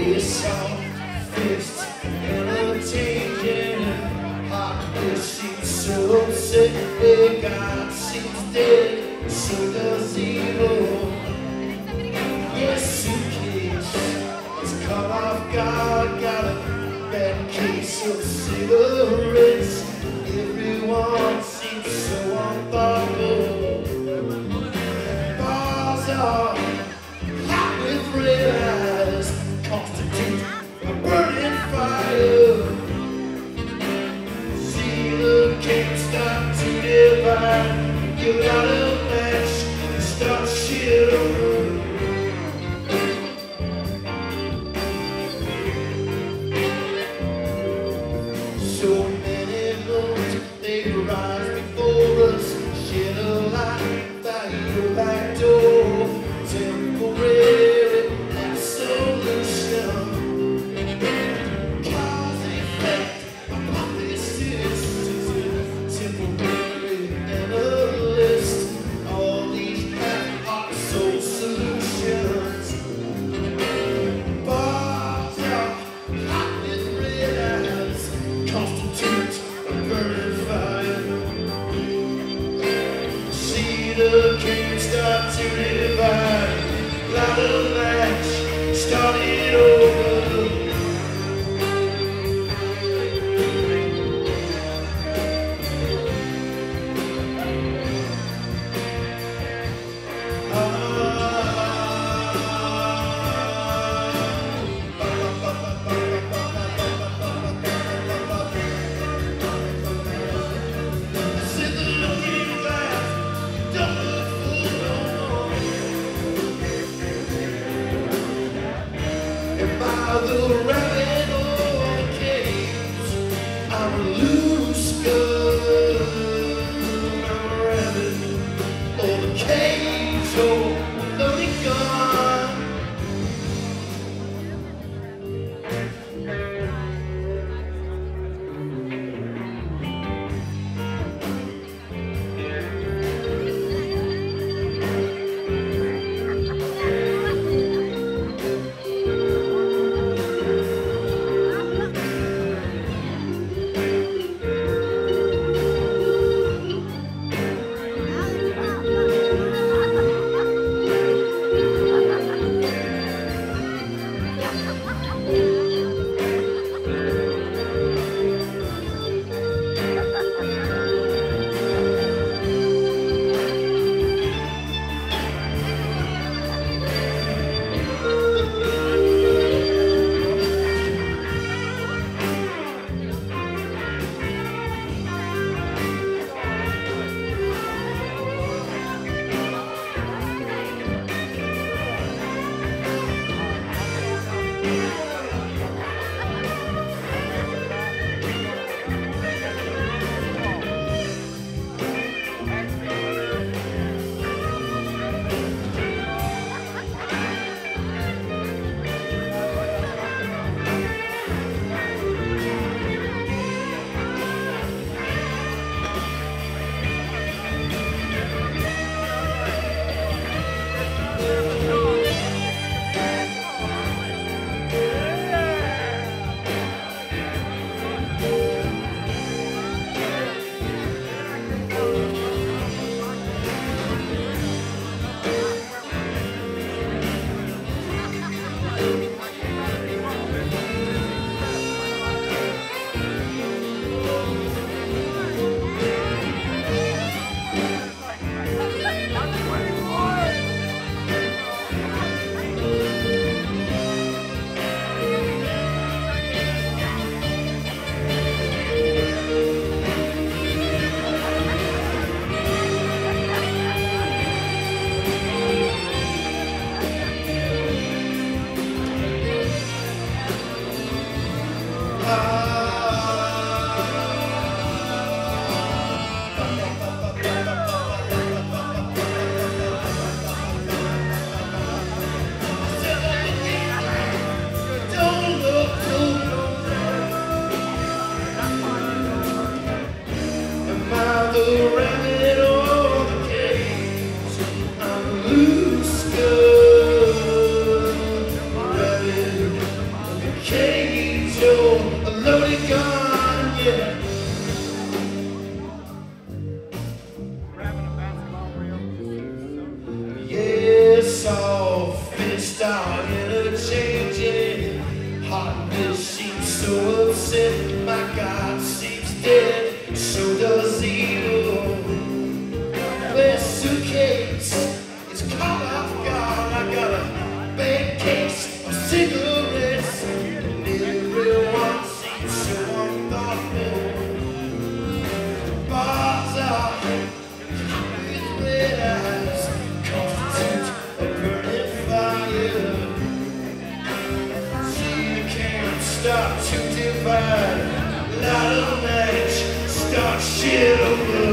It's all fixed and unchanging. Heart seems so sick, God seems dead, so does evil. Your suitcase is caught off guard, got a bad case of cigarettes. Everyone seems so unthoughtful. Bars are hot with red eyes, constitute a burning fire. See the king start to divide. You got a match and start shit over. So many moons, they rise before us. Shed a light by your back door. Temporary absolution. Cause effect upon this system. Temporary analyst. All these half-heart soul solutions. Bars are hot with red eyes, constitute a burning fire. See the king start to divide. Light a match, start it over. The rabbit or the cage, I'm a loose gun. I'm a rabbit or the cage, oh, loaded gun. cigarettes, and everyone seems so unthoughtful. Bars are with red eyes, constitute a burning fire. See, you can't stop to divide. Light a match, start shit over.